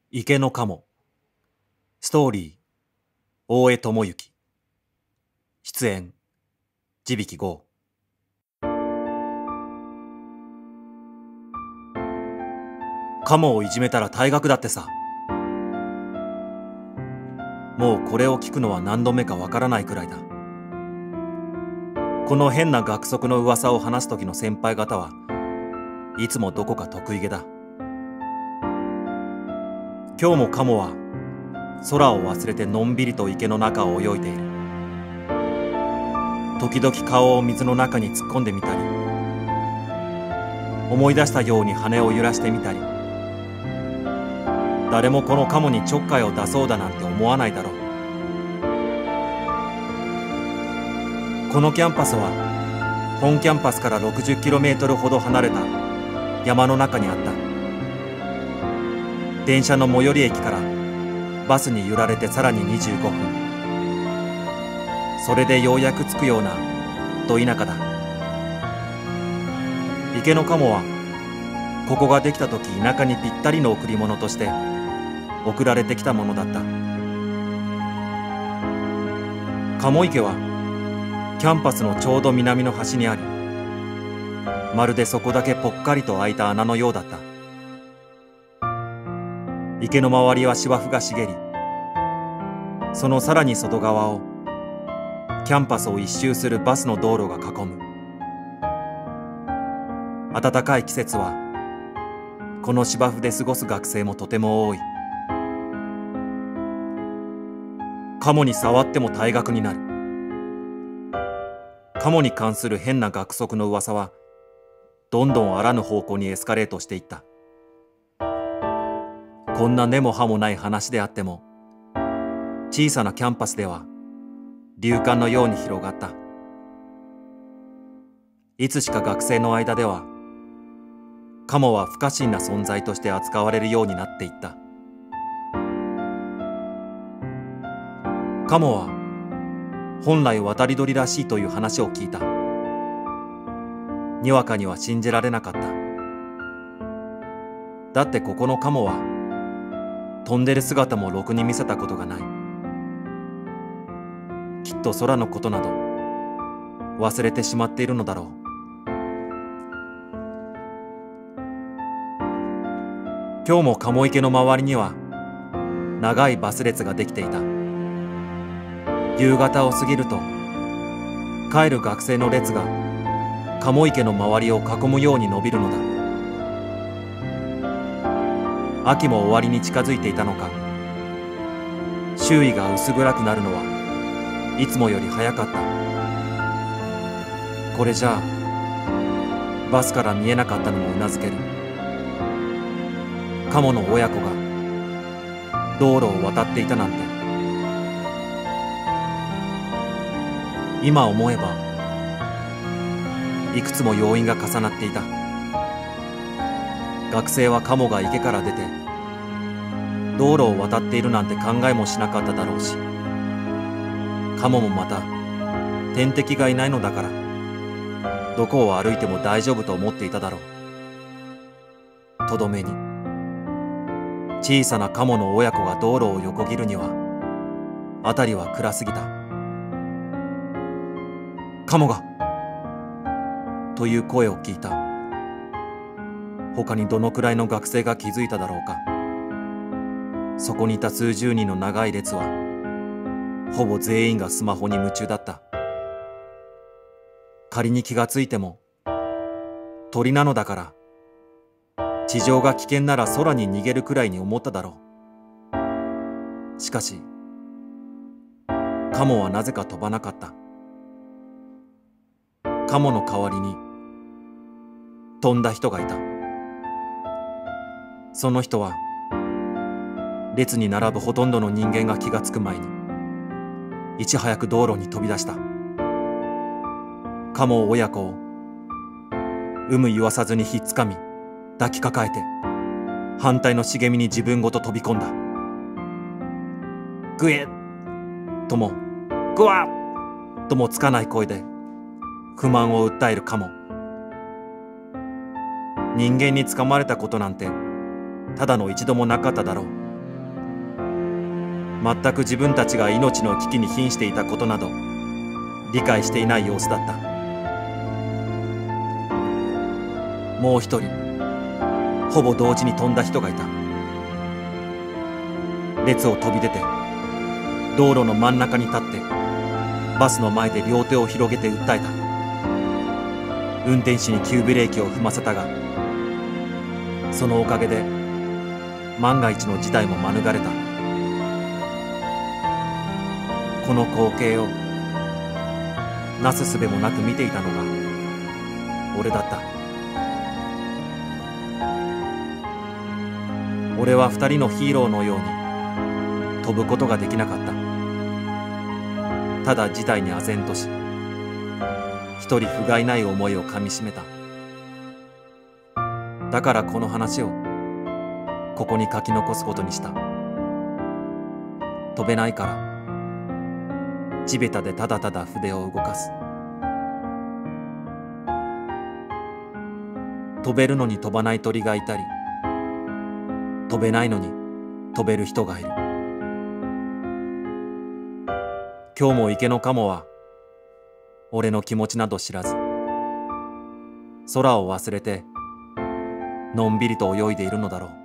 池の鴨。ストーリー、大江智之。出演、地引豪。鴨をいじめたら退学だってさ。もうこれを聞くのは何度目かわからないくらいだ。この変な学則の噂を話す時の先輩方はいつもどこか得意げだ。今日も鴨は空を忘れてのんびりと池の中を泳いでいる。時々顔を水の中に突っ込んでみたり、思い出したように羽を揺らしてみたり、誰もこの鴨にちょっかいを出そうだなんて思わないだろう。このキャンパスは本キャンパスから 60km ほど離れた山の中にあった。電車の最寄り駅からバスに揺られてさらに25分。それでようやく着くようなど田舎だ。池の鴨はここができた時田舎にぴったりの贈り物として送られてきたものだった。鴨池はキャンパスのちょうど南の端にあり、まるでそこだけぽっかりと開いた穴のようだった。池の周りは芝生が茂り、そのさらに外側をキャンパスを一周するバスの道路が囲む。暖かい季節はこの芝生で過ごす学生もとても多い。鴨に触っても退学になる。鴨に関する変な学則の噂はどんどんあらぬ方向にエスカレートしていった。こんな根も葉もない話であっても、小さなキャンパスでは流感のように広がった。いつしか学生の間では鴨は不可侵な存在として扱われるようになっていった。鴨は本来渡り鳥らしいという話を聞いた。にわかには信じられなかった。だってここの鴨は飛んでる姿もろくに見せたことがない。きっと空のことなど忘れてしまっているのだろう。今日も鴨池の周りには長いバス列ができていた。夕方を過ぎると帰る学生の列が鴨池の周りを囲むように伸びるのだ。秋も終わりに近づいていたのか、周囲が薄暗くなるのはいつもより早かった。これじゃあバスから見えなかったのもうなずける。鴨の親子が道路を渡っていたなんて。今思えばいくつも要因が重なっていた。学生は鴨が池から出て道路を渡っているなんて考えもしなかっただろうし、鴨もまた天敵がいないのだからどこを歩いても大丈夫と思っていただろう。とどめに小さな鴨の親子が道路を横切るには辺りは暗すぎた。鴨がという声を聞いた。他にどのくらいの学生が気づいただろうか。そこにいた数十人の長い列はほぼ全員がスマホに夢中だった。仮に気がついても鳥なのだから地上が危険なら空に逃げるくらいに思っただろう。しかし鴨はなぜか飛ばなかった。鴨の代わりに飛んだ人がいた。その人は列に並ぶほとんどの人間が気がつく前にいち早く道路に飛び出した。鴨親子を有無言わさずにひっつかみ抱きかかえて反対の茂みに自分ごと飛び込んだ。ぐえっともぐわっともつかない声で不満を訴える鴨。人間につかまれたことなんてただの一度もなかっただろう。 全く自分たちが命の危機に瀕していたことなど理解していない様子だった。もう一人ほぼ同時に飛んだ人がいた。列を飛び出て道路の真ん中に立ってバスの前で両手を広げて訴えた。運転手に急ブレーキを踏ませたが、そのおかげで万が一の事態も免れた。この光景をなすすべもなく見ていたのが俺だった。俺は二人のヒーローのように飛ぶことができなかった。ただ事態に唖然とし、一人不甲斐ない思いをかみしめた。だからこの話をここに書き残すことにした。飛べないから地べたでただただ筆を動かす。飛べるのに飛ばない鳥がいたり、飛べないのに飛べる人がいる。今日も池のカモは俺の気持ちなど知らず、空を忘れてのんびりと泳いでいるのだろう。